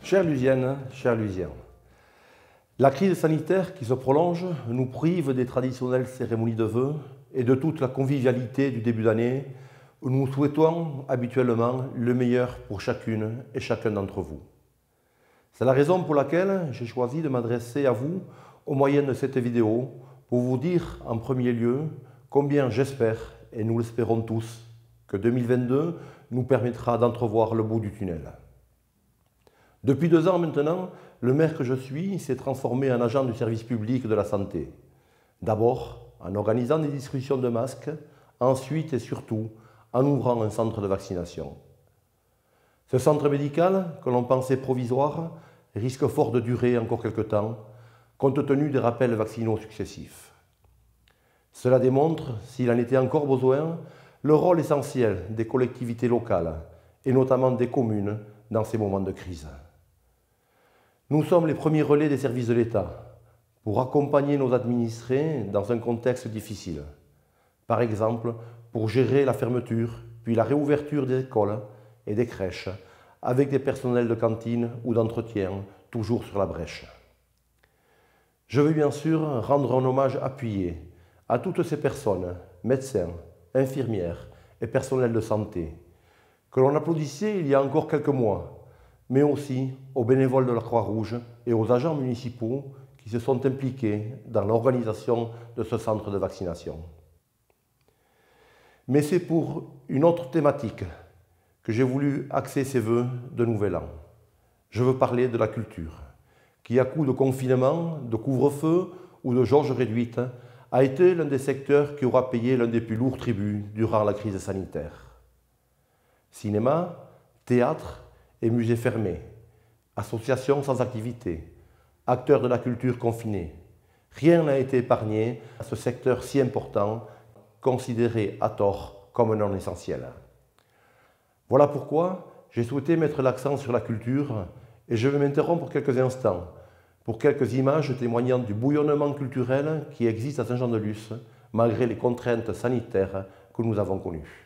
Chères Lusiennes, chers Lusiens, la crise sanitaire qui se prolonge nous prive des traditionnelles cérémonies de vœux et de toute la convivialité du début d'année où nous souhaitons habituellement le meilleur pour chacune et chacun d'entre vous. C'est la raison pour laquelle j'ai choisi de m'adresser à vous au moyen de cette vidéo pour vous dire en premier lieu combien j'espère, et nous l'espérons tous, que 2022 nous permettra d'entrevoir le bout du tunnel. Depuis 2 ans maintenant, le maire que je suis s'est transformé en agent du service public de la santé. D'abord en organisant des distributions de masques, ensuite et surtout en ouvrant un centre de vaccination. Ce centre médical, que l'on pensait provisoire, risque fort de durer encore quelque temps, compte tenu des rappels vaccinaux successifs. Cela démontre, s'il en était encore besoin, le rôle essentiel des collectivités locales, et notamment des communes, dans ces moments de crise. Nous sommes les premiers relais des services de l'État pour accompagner nos administrés dans un contexte difficile. Par exemple, pour gérer la fermeture, puis la réouverture des écoles et des crèches, avec des personnels de cantine ou d'entretien, toujours sur la brèche. Je veux bien sûr rendre un hommage appuyé à toutes ces personnes, médecins, infirmières et personnels de santé, que l'on applaudissait il y a encore quelques mois, mais aussi aux bénévoles de la Croix-Rouge et aux agents municipaux qui se sont impliqués dans l'organisation de ce centre de vaccination. Mais c'est pour une autre thématique que j'ai voulu axer ces vœux de Nouvel An. Je veux parler de la culture, qui à coup de confinement, de couvre-feu ou de jauge réduite, a été l'un des secteurs qui aura payé l'un des plus lourds tributs durant la crise sanitaire. Cinéma, théâtre et musées fermés, associations sans activité, acteurs de la culture confinés, rien n'a été épargné à ce secteur si important, considéré à tort comme non essentiel. Voilà pourquoi j'ai souhaité mettre l'accent sur la culture et je vais m'interrompre quelques instants pour quelques images témoignant du bouillonnement culturel qui existe à Saint-Jean-de-Luz malgré les contraintes sanitaires que nous avons connues.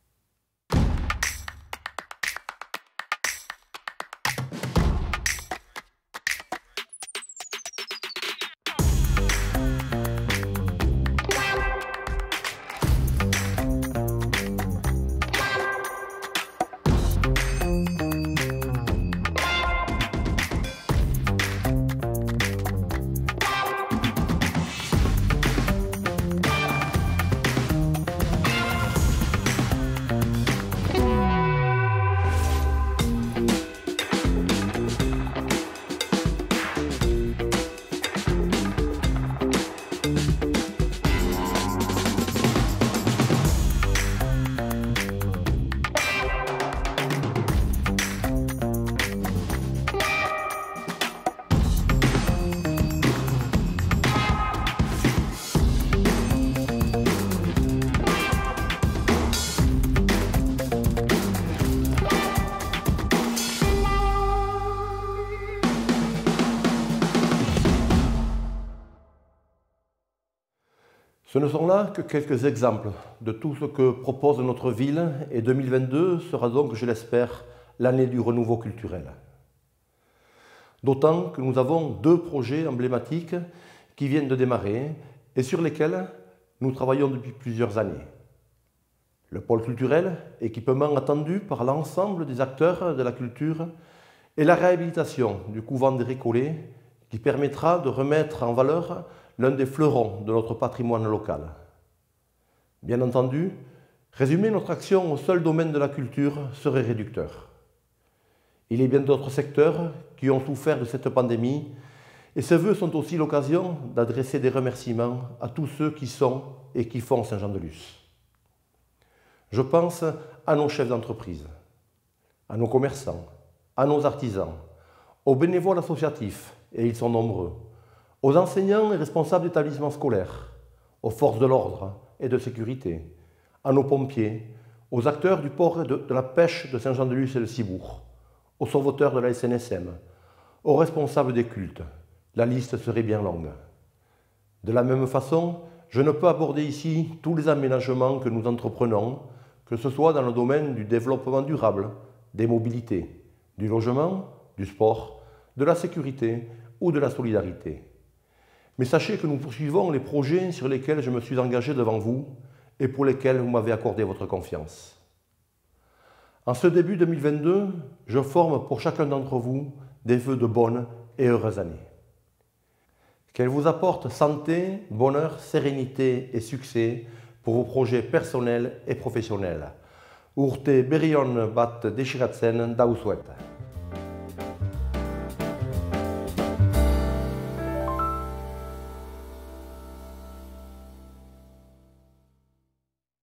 Ce ne sont là que quelques exemples de tout ce que propose notre ville et 2022 sera donc, je l'espère, l'année du renouveau culturel. D'autant que nous avons 2 projets emblématiques qui viennent de démarrer et sur lesquels nous travaillons depuis plusieurs années. Le pôle culturel, équipement attendu par l'ensemble des acteurs de la culture, et la réhabilitation du couvent des Récollets qui permettra de remettre en valeur l'un des fleurons de notre patrimoine local. Bien entendu, résumer notre action au seul domaine de la culture serait réducteur. Il y a bien d'autres secteurs qui ont souffert de cette pandémie et ces vœux sont aussi l'occasion d'adresser des remerciements à tous ceux qui sont et qui font Saint-Jean-de-Luz. Je pense à nos chefs d'entreprise, à nos commerçants, à nos artisans, aux bénévoles associatifs, et ils sont nombreux, aux enseignants et responsables d'établissements scolaires, aux forces de l'ordre et de sécurité, à nos pompiers, aux acteurs du port et de la pêche de Saint-Jean-de-Luz et de Cibourg, aux sauveteurs de la SNSM, aux responsables des cultes. La liste serait bien longue. De la même façon, je ne peux aborder ici tous les aménagements que nous entreprenons, que ce soit dans le domaine du développement durable, des mobilités, du logement, du sport, de la sécurité ou de la solidarité. Mais sachez que nous poursuivons les projets sur lesquels je me suis engagé devant vous et pour lesquels vous m'avez accordé votre confiance. En ce début 2022, je forme pour chacun d'entre vous des vœux de bonnes et heureuses années. Qu'elles vous apportent santé, bonheur, sérénité et succès pour vos projets personnels et professionnels. Urte berri on bat desiratzen dauzuet.